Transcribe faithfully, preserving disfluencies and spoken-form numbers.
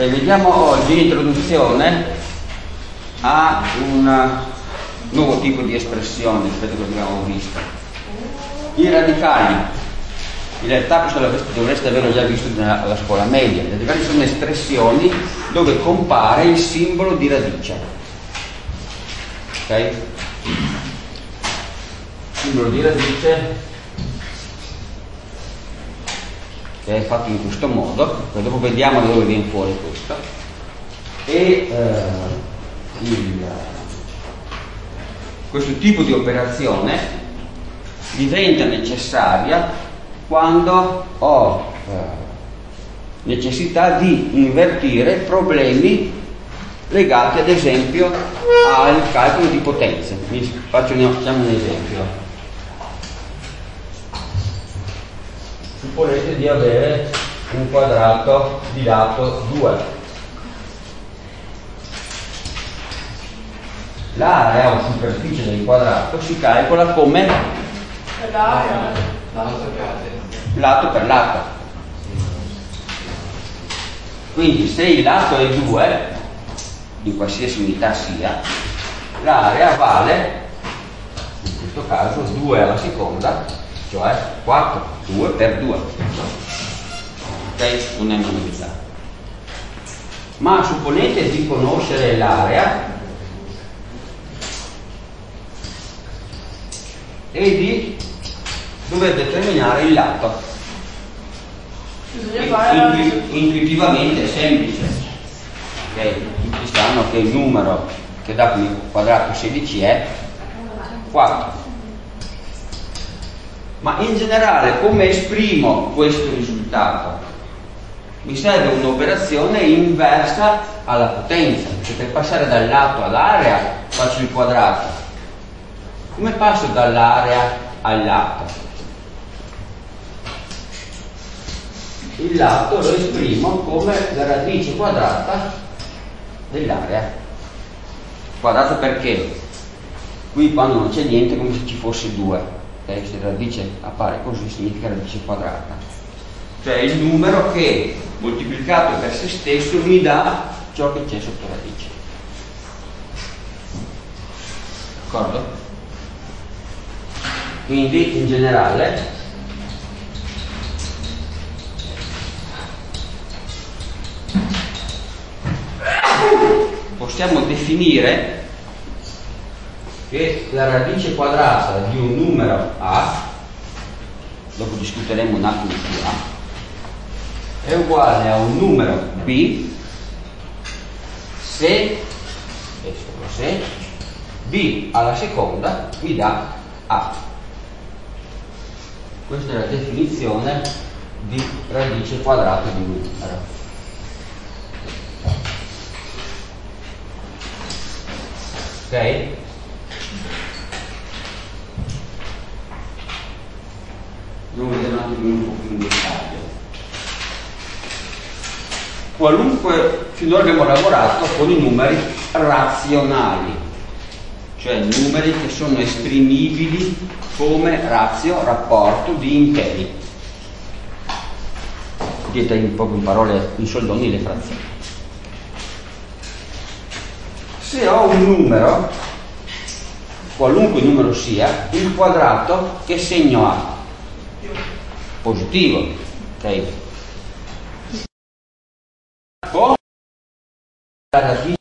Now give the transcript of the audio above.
Okay, vediamo oggi l'introduzione a un nuovo tipo di espressione rispetto a quello che abbiamo visto. I radicali. In realtà questo dovreste averlo già visto alla scuola media. I radicali sono espressioni dove compare il simbolo di radice. Ok? Simbolo di radice che è fatto in questo modo, poi dopo vediamo da dove viene fuori questo, e eh, il, questo tipo di operazione diventa necessaria quando ho eh, necessità di invertire problemi legati ad esempio al calcolo di potenze. Mi faccio, facciamo un esempio. Supponete di avere un quadrato di lato due. L'area o superficie del quadrato si calcola come lato per lato. Quindi se il lato è due, in qualsiasi unità sia, l'area vale, in questo caso, due alla seconda, cioè quattro, due per due. Ok? Non è una novità. Ma supponete di conoscere l'area e di dover determinare il lato. Intu intuitivamente è semplice. Ok? Tutti sanno che il numero che dà come quadrato sedici è quattro. Ma in generale come esprimo questo risultato? Mi serve un'operazione inversa alla potenza, cioè per passare dal lato all'area faccio il quadrato. Come passo dall'area al lato? Il lato lo esprimo come la radice quadrata dell'area. Quadrato perché? Qui quando non c'è niente è come se ci fosse due. Okay? Se la radice appare così significa radice quadrata, cioè il numero che moltiplicato per se stesso mi dà ciò che c'è sotto radice. D'accordo? Quindi in generale possiamo definire che la radice quadrata di un numero A, dopo discuteremo un attimo su A, è uguale a un numero B se, e solo se, B alla seconda mi dà A. Questa è la definizione di radice quadrata di un numero. Ok? Andiamo a vedere un attimo un po' più in dettaglio. Qualunque, finora abbiamo lavorato con i numeri razionali, cioè numeri che sono esprimibili come razio, rapporto di interi. Dite in poco in parole, in soldoni, le frazioni. Se ho un numero, qualunque numero sia, il quadrato che segno ha? Positivo, ok? Con la radice